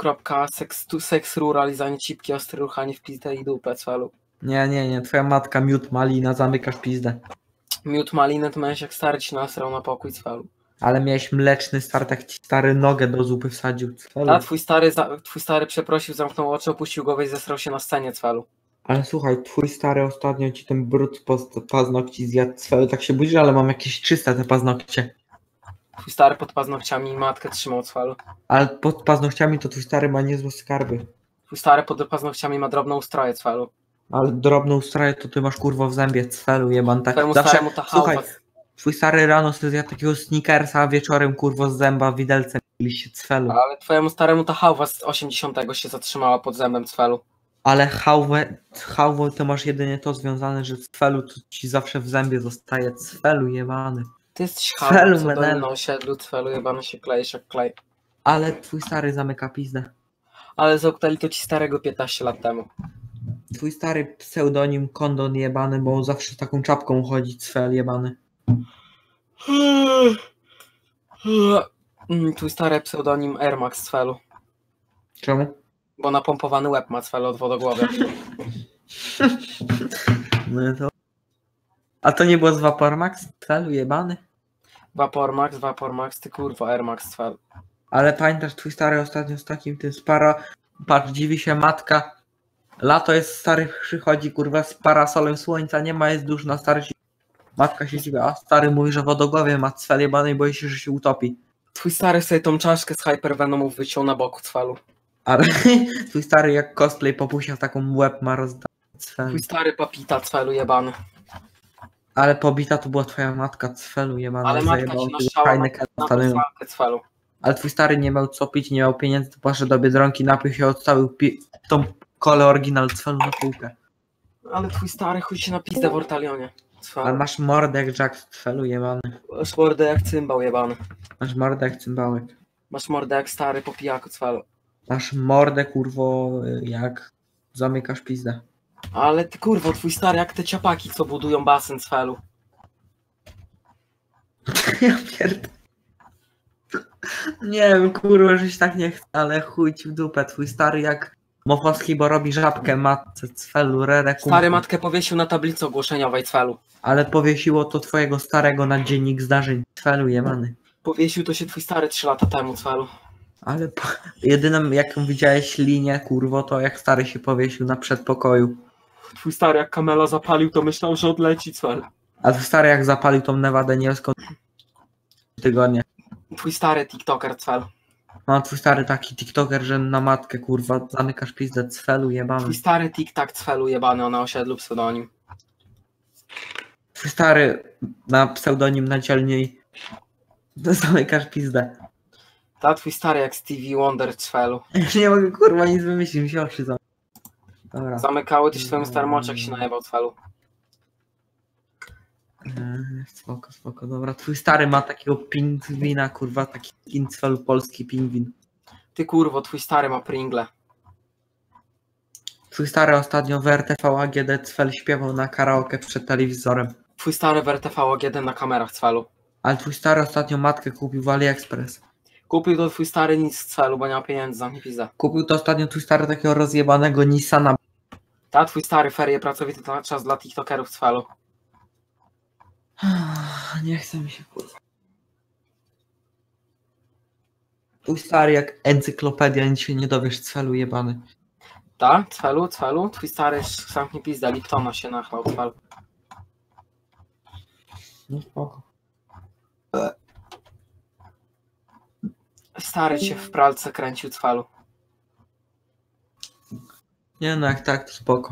A: www.sexruralizanie cipki, ostry ruchanie w pizdę i dupę, cwelu.
B: Nie, twoja matka miód malina, zamykasz pizdę.
A: Miód malinę to miałeś jak stary ci nasrał na pokój, cwelu.
B: Ale miałeś mleczny start, jak ci stary nogę do zupy wsadził. Cfelu.
A: A twój stary przeprosił, zamknął oczy, opuścił głowę i zesrał się na scenie, cwelu.
B: Ale słuchaj, twój stary ostatnio ci ten brud paznokci zjadł cfelu, tak się budzisz, ale mam jakieś czyste te paznokcie.
A: Twój stary pod paznokciami matkę trzymał, cwelu.
B: Ale pod paznokciami to twój stary ma niezłe skarby.
A: Twój stary pod paznokciami ma drobną ustroję, cwelu.
B: Ale drobną straję to ty masz kurwa w zębie, cfelu jeban tak.
A: Twojemu
B: Zawsze,
A: staremu ta
B: słuchaj,
A: chałwa.
B: twój stary rano sobie zjadł takiego snickersa, a wieczorem kurwa z zęba widelcem się cfelu.
A: Ale twojemu staremu ta hałwa z 80 się zatrzymała pod zębem, cwelu.
B: Ale hałwę to masz jedynie to związane, że cfelu to ci zawsze w zębie zostaje, cfelu jebany.
A: Ty jesteś
B: Cfelu,
A: hałwa, co
B: menelu.
A: na osiedlu, cwelu, jebany się kleisz jak klej.
B: Ale twój stary zamyka pizdę.
A: Ale zamknęli to ci starego 15 lat temu.
B: Twój stary pseudonim kondon jebany, bo on zawsze z taką czapką chodzi, cfel jebany.
A: Twój stary pseudonim Air Max, cwelu.
B: Czemu?
A: Bo napompowany łeb ma cwel od wodogłowia.
B: No to... A to nie było z Vapormax? Celu jebany?
A: Vapormax, ty kurwa, Air Max cwel.
B: Ale pamiętasz twój stary ostatnio z takim tym spara... Patrz, dziwi się matka. Lato jest stary, przychodzi kurwa z parasolem, słońca nie ma, jest duszno, stary się... Matka się dziwi, a stary mówi, że wodogłowie ma cwel jebany i boi się, że się utopi.
A: Twój stary sobie tą czaszkę z Hypervenomów wyciął na boku cwelu.
B: Ale twój stary jak cosplay popusia w taką łeb ma rozdany cwel.
A: Twój stary papita cwelu jebany.
B: Ale pobita to była twoja matka cwelu jebana.
A: Ale matka
B: zajebała
A: ci
B: ty
A: naszczała
B: fajne
A: na
B: katalyny.
A: posłankę cwelu.
B: Ale twój stary nie miał co pić, nie miał pieniędzy, to poszedł do Biedronki, napił się, odstawił tą kolę oryginal cwelu na półkę.
A: Ale twój stary chuj się na pizdę w Ortalionie.
B: Ale
A: Cwelu.
B: masz mordę jak Jack cwelu jebany.
A: Masz mordę jak cymbał jebany.
B: Masz mordę jak cymbałek.
A: Masz mordę jak stary po pijaku cwelu.
B: Masz mordę kurwo jak zamykasz pizdę.
A: Ale ty kurwo, twój stary jak te ciapaki, co budują basen cwelu.
B: Ja pierdolę. Nie wiem kurwa, żeś tak nie chce, ale chuj ci w dupę. Twój stary jak Mochowski, bo robi żabkę matce cwelu, rere
A: Stary matkę powiesił na tablicy ogłoszeniowej cwelu.
B: Ale powiesiło to twojego starego na dziennik zdarzeń cwelu jebany.
A: Powiesił to się twój stary 3 lata temu cwelu.
B: Ale jedyną jaką widziałeś linię kurwo to jak stary się powiesił na przedpokoju.
A: Twój stary jak Kamela zapalił, to myślał, że odleci cwelu.
B: A twój stary jak zapalił tą Nevadę Nielską tygodnie.
A: Twój stary TikToker cwelu.
B: No twój stary taki TikToker, że na matkę kurwa zamykasz pizdę cwelu jebany.
A: Twój stary TikTok cwelu jebany na osiedlu pseudonim.
B: Twój stary na pseudonim na dzielniej zamykasz pizdę.
A: Ta twój stary jak Stevie Wonder cwelu.
B: Już nie mogę kurwa nic wymyślić, mi się oczy Dobra.
A: Zamykały też twoim starym oczach się najebał cwelu.
B: Spoko, dobra. Twój stary ma takiego pingwina, kurwa, taki skin cwelu polski pingwin.
A: Ty kurwo, twój stary ma Pringle.
B: Twój stary ostatnio w RTV AGD cwel śpiewał na karaoke przed telewizorem.
A: Twój stary w RTV AGD na kamerach cwelu.
B: Ale twój stary ostatnio matkę kupił w AliExpress.
A: Kupił to twój stary nic z cwelu, bo nie ma pieniędzy, zamknij pizdę.
B: Kupił to ostatnio twój stary takiego rozjebanego Nissana.
A: Ta twój stary ferie pracowity to czas dla TikTokerów cwelu.
B: Nie chce mi się kurwa. Twój stary jak encyklopedia, nic się nie dowiesz cwelu jebany.
A: Ta? Cwelu? Twój stary zamknij pizdę, Liptona się nachlał cwelu.
B: No spoko.
A: Stary cię w pralce kręcił cwelu.
B: Nie no jak tak to spoko.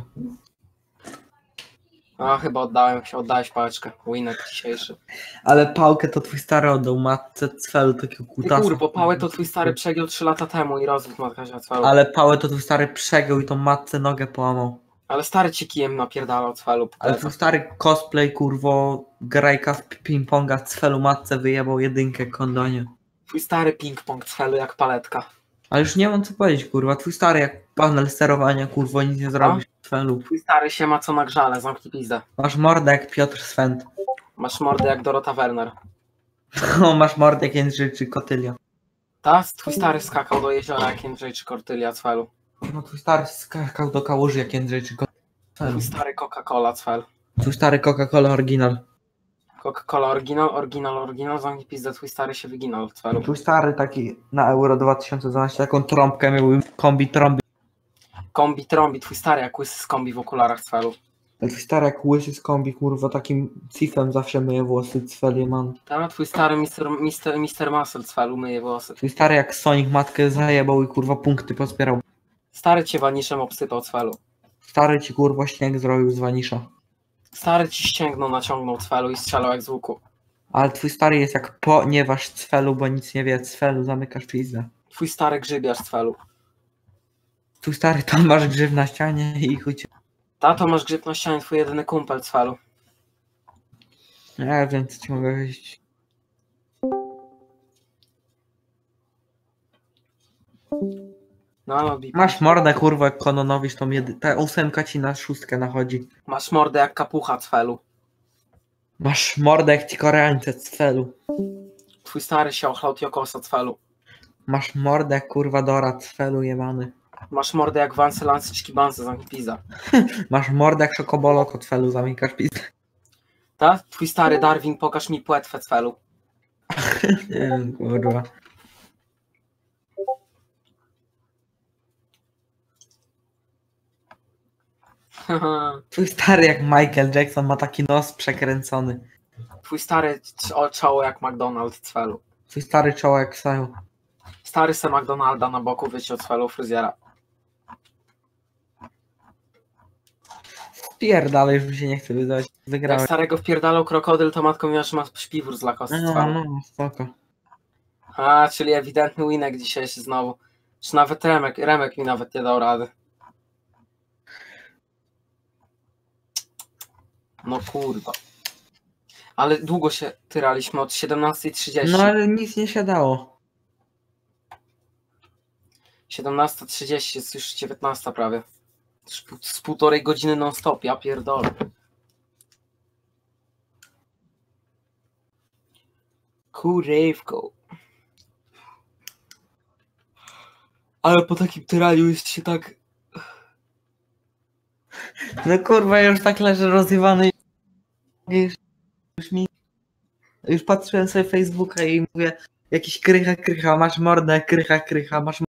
A: A chyba oddałeś pałeczkę. Winek dzisiejszy.
B: Ale pałkę to twój stary oddał matce cwelu takiego
A: Ty
B: kutasa.
A: kurwo, pałę to twój stary przegiął 3 lata temu i rozwód matka się cwelu.
B: Ale pałę to twój stary przegiął i tą matce nogę połamał.
A: Ale stary cię kijem napierdalał cwelu.
B: Ale twój stary cosplay kurwo grajka w ping-ponga cwelu matce wyjebał jedynkę kondonie.
A: Twój stary ping-pong cwelu jak paletka.
B: Ale już nie mam co powiedzieć kurwa, twój stary jak panel sterowania kurwo nic nie zrobisz cwelu.
A: Twój stary się ma co na grzale, zamknij pizdę.
B: Masz mordę jak Piotr Swent.
A: Masz mordę jak Dorota Werner.
B: O, masz mordę jak Jędrzej czy Kotylia.
A: Ta? Twój stary skakał do jeziora jak Jędrzej czy Kortylia cwelu.
B: No twój stary skakał do kałuży jak Jędrzej czy Kotylia.
A: Twój stary Coca-Cola cwel.
B: Twój stary Coca-Cola oryginal.
A: Coca-Cola oryginal, zamknij pizdę, twój stary się wyginał cwelu.
B: Twój stary taki na Euro 2012 taką trąbkę miał, kombi trąby.
A: Kombi trąbi, twój stary jak łysy z kombi w okularach cwelu.
B: Ale twój stary jak łysy z kombi kurwa takim cifem zawsze myje włosy cwel man.
A: Ta? Twój stary Mr. Muscle cwelu myje włosy.
B: Twój stary jak Sonic matkę zajebał i kurwa punkty pozbierał.
A: Stary cię waniszem obsypał cwelu.
B: Stary ci kurwa śnieg zrobił z wanisza.
A: Stary ci ścięgno naciągnął cwelu i strzelał jak z łuku.
B: Ale twój stary jest jak ponieważ cwelu, bo nic nie wie, cwelu zamykasz pizdę.
A: Twój stary grzybiarz cwelu.
B: Twój stary tam masz grzyb na ścianie i chuj cię.
A: Tato, masz grzyb na ścianie, twój jedyny kumpel cwelu.
B: Ja wiem co ci mogę powiedzieć.
A: No,
B: Masz mordę kurwa jak Kononowicz, tą ta 8 ci na 6 nachodzi.
A: masz mordę jak kapucha cwelu.
B: Masz mordę jak ci Koreańce cwelu.
A: Twój stary się ochlał Tiokosa cwelu.
B: Masz mordę jak kurwa Dora cwelu jebany.
A: Masz mordę jak Vance Lance Szkibanse z pizza.
B: Masz mordę jak Szokobolo, kotfelu, zamykasz pizdę.
A: Tak? Twój stary Darwin, pokaż mi płetwę cfelu.
B: Nie wiem, kurwa. Twój stary jak Michael Jackson ma taki nos przekręcony.
A: Twój stary czoło jak McDonald cfelu.
B: Twój stary czoło jak Saju.
A: Stary se McDonalda na boku wyciął cfelu fryzjera.
B: Pierdalej, już mi się nie chce wydawać.
A: Jak
B: Wygrałem.
A: starego wpierdalał krokodyl, to matką miała, że ma śpiwór z Lacoste
B: No,
A: cfelu.
B: no, spoko.
A: A, czyli ewidentny winek dzisiejszy znowu. Czy nawet Remek mi nawet nie dał rady. No kurwa. Ale długo się tyraliśmy, od 17:30.
B: No ale nic nie siadało.
A: 17:30, jest już 19 prawie. Już z półtorej godziny non stop, ja pierdolę. Kurewko. Ale po takim tyraniu jest się tak...
B: No kurwa, ja już tak leżę rozjebany. Już patrzyłem sobie Facebooka i mówię, jakiś krycha, masz mordę, krycha, masz